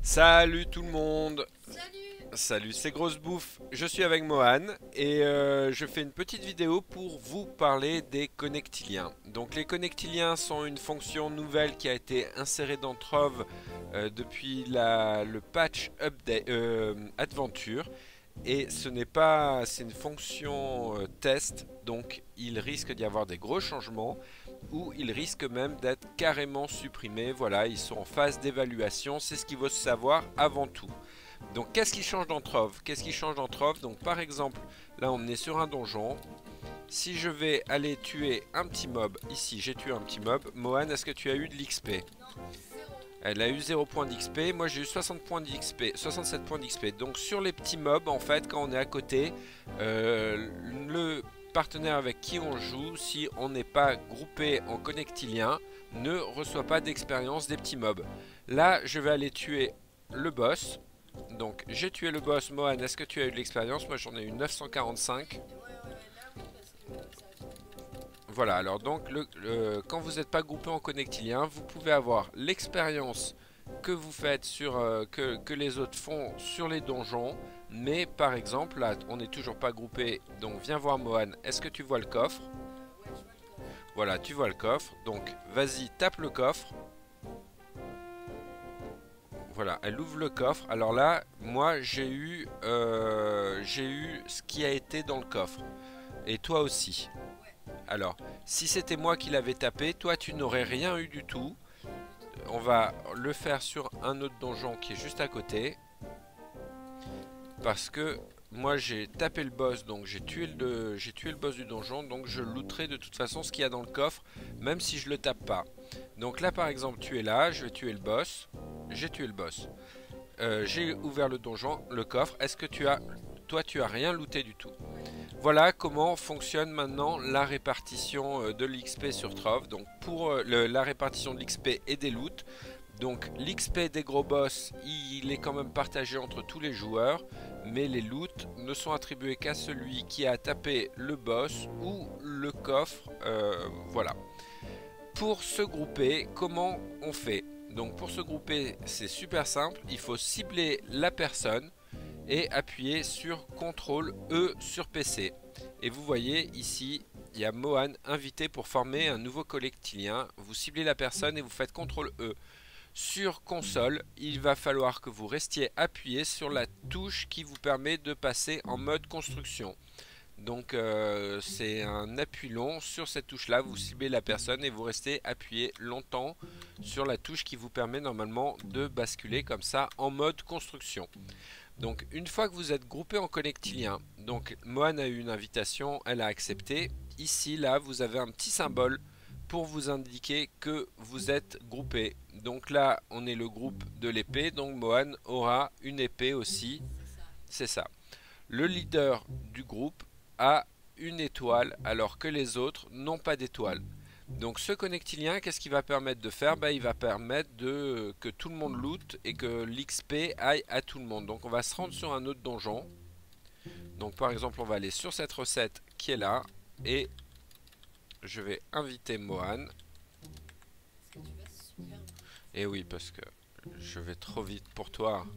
Salut tout le monde. Salut! Salut, c'est Grosse Bouffe. Je suis avec Mohan et je fais une petite vidéo pour vous parler des connectiliens. Donc les connectiliens sont une fonction nouvelle qui a été insérée dans Trove depuis le patch update, Adventure. Et ce n'est pas, c'est une fonction test, donc il risque d'y avoir des gros changements ou il risque même d'être carrément supprimé. Voilà, ils sont en phase d'évaluation, c'est ce qu'il faut savoir avant tout. Donc qu'est-ce qui change dans Trove? Qu'est-ce qui change dans Trove? Donc par exemple, là on est sur un donjon. Si je vais aller tuer un petit mob, ici j'ai tué un petit mob. Mohan, est-ce que tu as eu de l'XP? Non, zéro. Elle a eu 0 points d'XP, moi j'ai eu 60 points d'XP, 67 points d'XP. Donc sur les petits mobs, en fait, quand on est à côté, le partenaire avec qui on joue, si on n'est pas groupé en connectilien, ne reçoit pas d'expérience des petits mobs. Là, je vais aller tuer le boss. Donc j'ai tué le boss. Mohan, est-ce que tu as eu de l'expérience? Moi j'en ai eu 945. Là oui, parce que ça a été plus long. Voilà, alors donc quand vous n'êtes pas groupé en connectilien, vous pouvez avoir l'expérience que vous faites sur que les autres font sur les donjons, mais par exemple là on n'est toujours pas groupé, donc viens voir Mohan, est-ce que tu vois le coffre? Ouais, je vois le coffre. Voilà, tu vois le coffre, donc vas-y tape le coffre. Voilà, elle ouvre le coffre. Alors là, moi j'ai eu ce qui a été dans le coffre, et toi aussi. Ouais, Alors, si c'était moi qui l'avais tapé, toi tu n'aurais rien eu du tout. rien du tout. On va le faire sur un autre donjon qui est juste à côté. Parce que moi j'ai tapé le boss, donc j'ai tué le boss du donjon, donc je looterai de toute façon ce qu'il y a dans le coffre, même si je le tape pas. Donc là par exemple tu es là, je vais tuer le boss. J'ai tué le boss. J'ai ouvert le donjon, le coffre. Est-ce que tu as... Toi tu as rien looté du tout. Ouais. Voilà comment fonctionne maintenant la répartition de l'XP sur Trove. Donc pour la répartition de l'XP et des loots. Donc l'XP des gros boss, il est quand même partagé entre tous les joueurs. Mais les loots ne sont attribués qu'à celui qui a tapé le boss ou le coffre. Voilà. Pour se grouper, comment on fait? Donc pour se grouper, c'est super simple. Il faut cibler la personne et appuyer sur CTRL E sur PC. Et vous voyez ici, il y a Mohan invité pour former un nouveau connectilien. Vous ciblez la personne et vous faites CTRL E. Sur console, il va falloir que vous restiez appuyé sur la touche qui vous permet de passer en mode construction. Donc c'est un appui long sur cette touche là, vous ciblez la personne et vous restez appuyé longtemps sur la touche qui vous permet normalement de basculer comme ça en mode construction. Donc une fois que vous êtes groupé en connectilien, donc Mohan a eu une invitation, elle a accepté. Ici là vous avez un petit symbole pour vous indiquer que vous êtes groupé. Donc là on est le groupe de l'épée, donc Mohan aura une épée aussi, C'est ça. c'est ça. Le leader du groupe a une étoile alors que les autres n'ont pas d'étoile. Donc ce connectilien, qu'est-ce qu'il va permettre de faire? Il va permettre que tout le monde loot et que l'XP aille à tout le monde. Donc on va se rendre sur un autre donjon. Donc par exemple on va aller sur cette recette qui est là. Et je vais inviter Mohan. Parce que tu vas super vite. Et oui parce que je vais trop vite pour toi.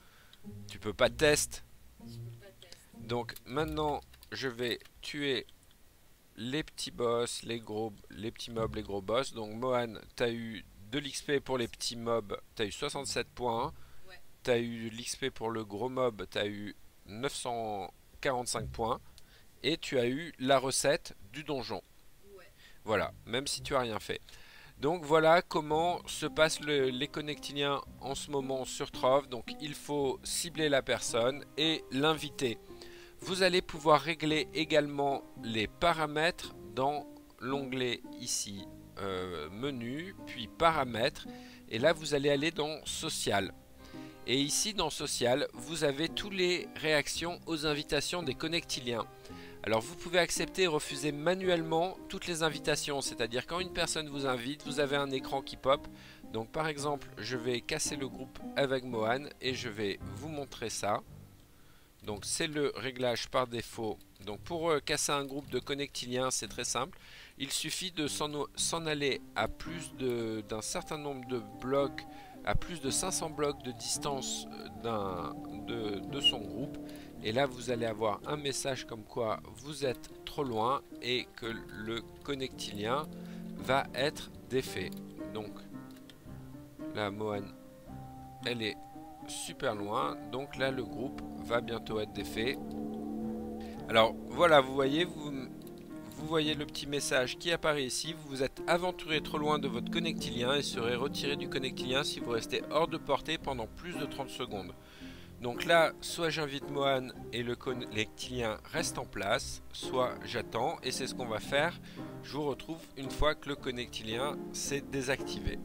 Tu peux pas test. Je peux pas tester. Donc maintenant je vais tuer les petits boss, les petits mobs, les gros boss. Donc Mohan, t'as eu de l'XP pour les petits mobs, t'as eu 67 points. Ouais, T'as eu de l'XP pour le gros mob, t'as eu 945 points. Et tu as eu la recette du donjon. ouais. Voilà, même si tu as rien fait. Donc voilà comment se passent les connectiliens en ce moment sur Trove. Donc il faut cibler la personne et l'inviter. Vous allez pouvoir régler également les paramètres dans l'onglet ici menu, puis paramètres. Et là vous allez aller dans social. Et ici dans social, vous avez toutes les réactions aux invitations des connectiliens. Alors vous pouvez accepter et refuser manuellement toutes les invitations, c'est-à-dire quand une personne vous invite, vous avez un écran qui pop. Donc par exemple, je vais casser le groupe avec Mohan et je vais vous montrer ça. Donc c'est le réglage par défaut. Donc pour casser un groupe de connectiliens, c'est très simple. Il suffit de s'en aller à plus d'un certain nombre de blocs à plus de 500 blocs de distance de son groupe. Et là, vous allez avoir un message comme quoi vous êtes trop loin et que le connectilien va être défait. Donc, là, Mohan, elle est super loin. Donc là, le groupe va bientôt être défait. Alors, voilà, vous voyez, vous voyez le petit message qui apparaît ici. Vous vous êtes aventuré trop loin de votre connectilien et serez retiré du connectilien si vous restez hors de portée pendant plus de 30 secondes. Donc là, soit j'invite Mohan et le connectilien reste en place, soit j'attends et c'est ce qu'on va faire. Je vous retrouve une fois que le connectilien s'est désactivé.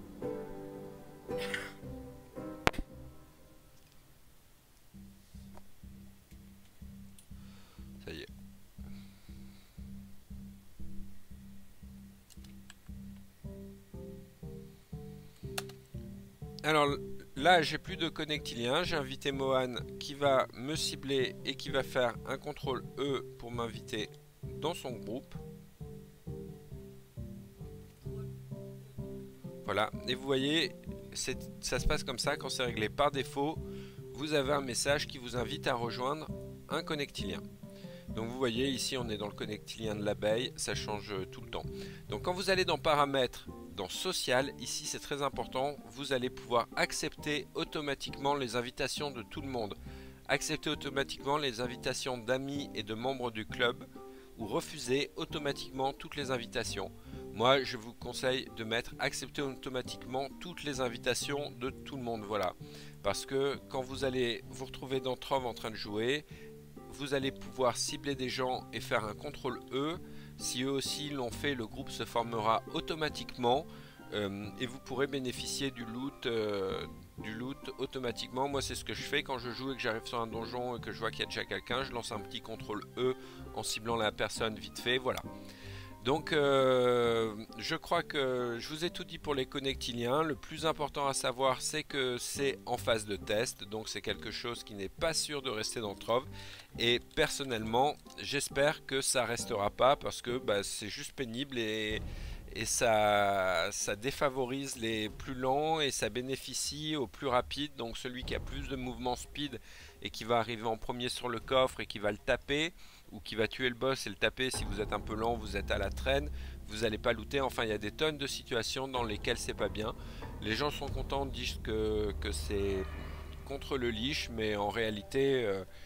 Ça y est. Alors là, j'ai plus de connectilien. J'ai invité Mohan qui va me cibler et qui va faire un contrôle E pour m'inviter dans son groupe. Voilà. Et vous voyez, ça se passe comme ça quand c'est réglé par défaut. Vous avez un message qui vous invite à rejoindre un connectilien. Donc vous voyez ici on est dans le connectilien de l'abeille, ça change tout le temps. Donc quand vous allez dans paramètres, dans social, ici c'est très important, vous allez pouvoir accepter automatiquement les invitations de tout le monde. Accepter automatiquement les invitations d'amis et de membres du club ou refuser automatiquement toutes les invitations. Moi je vous conseille de mettre accepter automatiquement toutes les invitations de tout le monde, voilà. Parce que quand vous allez vous retrouver dans Trove en train de jouer, vous allez pouvoir cibler des gens et faire un contrôle E. Si eux aussi l'ont fait, le groupe se formera automatiquement et vous pourrez bénéficier du loot automatiquement. Moi c'est ce que je fais quand je joue et que j'arrive sur un donjon et que je vois qu'il y a déjà quelqu'un. Je lance un petit contrôle E en ciblant la personne vite fait, voilà. Donc je crois que je vous ai tout dit pour les connectiliens. Le plus important à savoir c'est que c'est en phase de test. Donc c'est quelque chose qui n'est pas sûr de rester dans Trove. Et personnellement j'espère que ça restera pas parce que c'est juste pénible et ça défavorise les plus lents et ça bénéficie aux plus rapides. Donc celui qui a plus de mouvement speed et qui va arriver en premier sur le coffre et qui va le taper, ou qui va tuer le boss et le taper. Si vous êtes un peu lent, vous êtes à la traîne, vous n'allez pas looter. Enfin il y a des tonnes de situations dans lesquelles c'est pas bien. Les gens sont contents, disent que c'est contre le leash, mais en réalité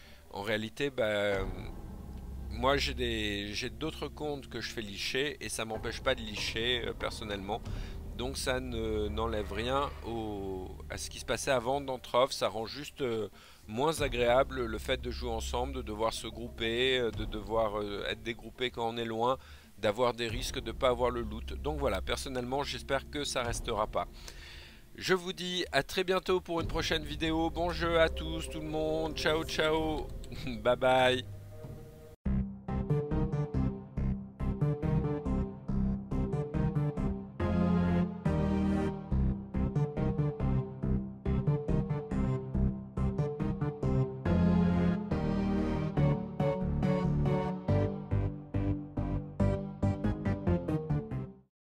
moi j'ai d'autres comptes que je fais leasher et ça m'empêche pas de leasher personnellement. Donc ça n'enlève rien à ce qui se passait avant dans Trove. Ça rend juste moins agréable le fait de jouer ensemble, de devoir se grouper, de devoir être dégroupé quand on est loin, d'avoir des risques de ne pas avoir le loot. Donc voilà, personnellement j'espère que ça restera pas. Je vous dis à très bientôt pour une prochaine vidéo. Bon jeu à tous tout le monde, ciao ciao, bye bye.